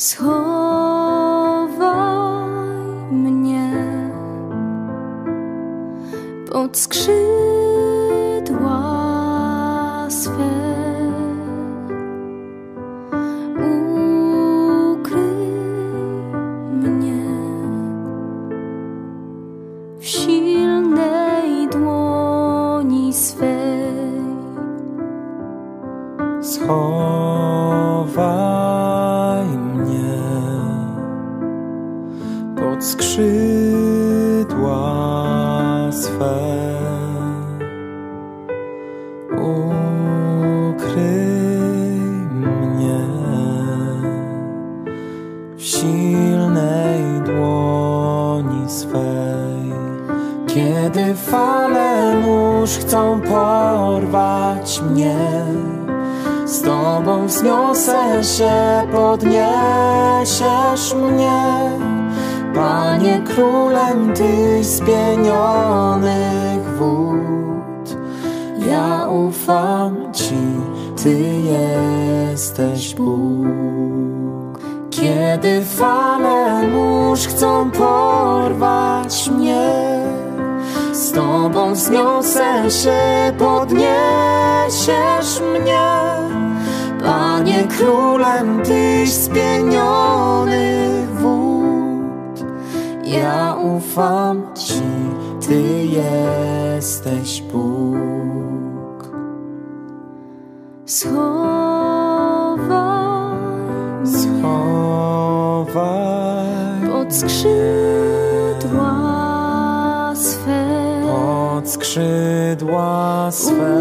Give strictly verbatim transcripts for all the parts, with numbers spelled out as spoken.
Schowaj mnie pod skrzydła swe, ukryj mnie w silnej dłoni swej. Schowaj mnie pod skrzydła swe, ukryj mnie w silnej dłoni swej. Kiedy fale mórz chcą porwać mnie, z Tobą wzniosę się, podniesiesz mnie. Panie, królem Tyś z pienionych wód. Ja ufam Ci, Ty jesteś Bóg. Kiedy fale mórz chcą porwać mnie, z Tobą wzniosę się, podniesiesz mnie. Panie, królem Tyś z pienionych wód. Ja ufam Ci, Ty jesteś Bóg. Schowaj mnie Schowaj pod skrzydła swe, pod skrzydła swe.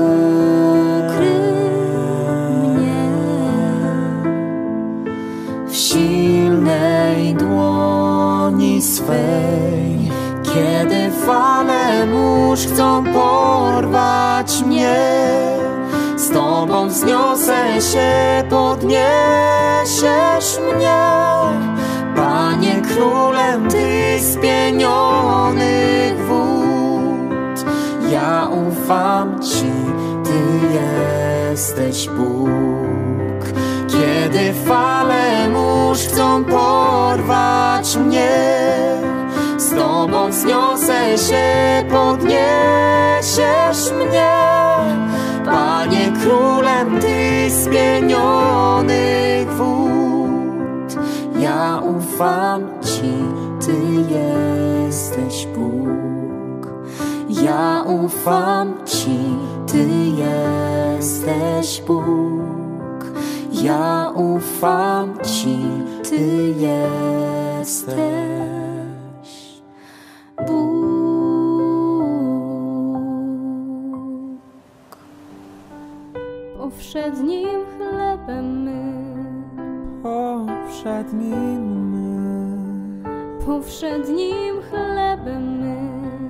W silnej dłoni swej. Kiedy fale mórz chcą porwać mnie, z Tobą wzniosę się, podniesiesz mnie. Panie, królem Tyś z pienionych wód. Ja ufam Ci, Ty jesteś Bóg. Kiedy fale mórz chcą porwać mnie, z Tobą wzniosę się, podniesiesz mnie. Panie, królem Tyś z pienionych wód. Ja ufam Ci, Ty jesteś Bóg. Ja ufam Ci, Ty jesteś Bóg. Ja ufam Ci, Ty jesteś Bóg. Powszednim chlebem my, powszednim my, powszednim chlebem my,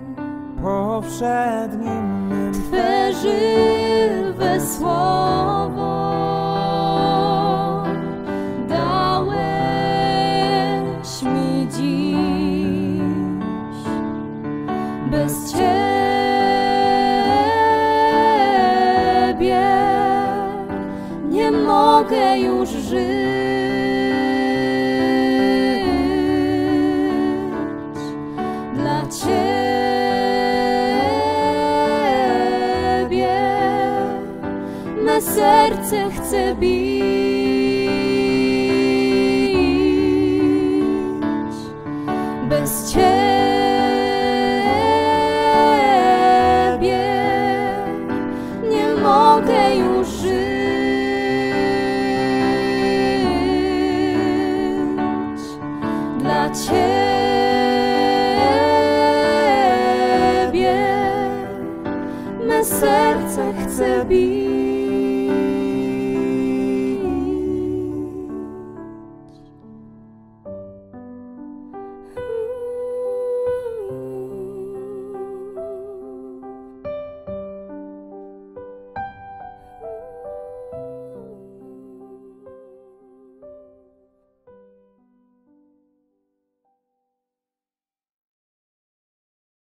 powszednim my, Twe żywe słowo dałeś mi dziś. Bez Ciebie nie mogę już żyć. Dla Ciebie me serce chce bić. Bez Ciebie nie mogę już żyć. Dla Ciebie me serce chce bić.